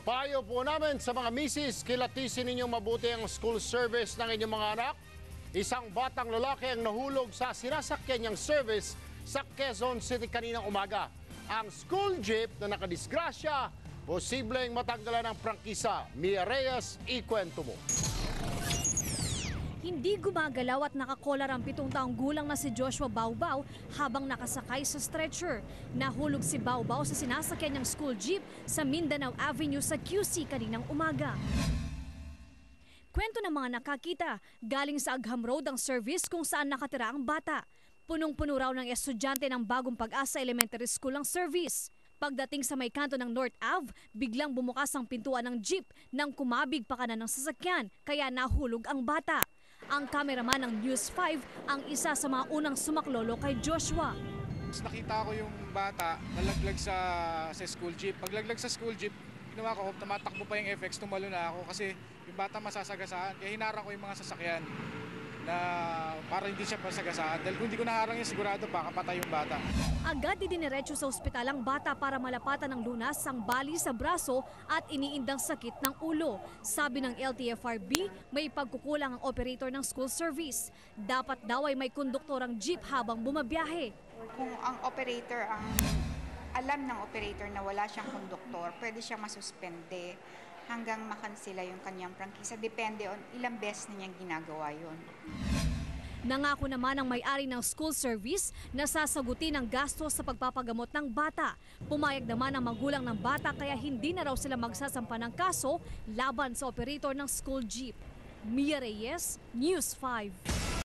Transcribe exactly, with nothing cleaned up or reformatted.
Payo po namin sa mga misis, kilatisin ninyong mabuti ang school service ng inyong mga anak. Isang batang lalaki ang nahulog sa sinasakyan niyang service sa Quezon City kaninang umaga. Ang school jeep na nakadisgrasya, posibleng matanggalan ng prangkisa. Mia Reyes, ikwento mo. Hindi gumagalaw at nakakolar ang pitong taong gulang na si Joshua Baubao habang nakasakay sa stretcher. Nahulog si Baubao sa sinasakyan niyang school jeep sa Mindanao Avenue sa Q C kaninang umaga. Kwento ng mga nakakita, galing sa Agham Road ang service kung saan nakatira ang bata. Punong-puno raw ng estudyante ng Bagong Pag-asa Elementary School ang service. Pagdating sa may kanto ng North Ave, biglang bumukas ang pintuan ng jeep nang kumabig pa kanan ng sasakyan, kaya nahulog ang bata. Ang kameraman ng News five ang isa sa mga unang sumaklolo kay Joshua. Nakita ko yung bata nalaglag sa, sa school jeep. Paglaglag sa school jeep, ginawa ko, tumatakbo pa yung F X, tumalo na ako kasi yung bata masasagasaan. Kaya hinarang ko yung mga sasakyan na para hindi siya masagasaan. Dahil kung hindi ko naharang yun, sigurado baka patay yung bata. Agad idiniretso sa ospital ang bata para malapatan ng lunas ang bali sa braso at iniindang sakit ng ulo. Sabi ng L T F R B, may pagkukulang ang operator ng school service. Dapat daw ay may konduktor ang jeep habang bumabiyahe. Kung ang operator, ang alam ng operator na wala siyang konduktor, pwede siyang masuspende hanggang makansila yung kanyang prangkisa. Depende on ilang beses na niyang ginagawa yun. Nangako naman ang may-ari ng school service na sasagutin ang gastos sa pagpapagamot ng bata. Pumayag naman ang magulang ng bata kaya hindi na raw sila magsasampa ng kaso laban sa operator ng school jeep. Mia Reyes, News five.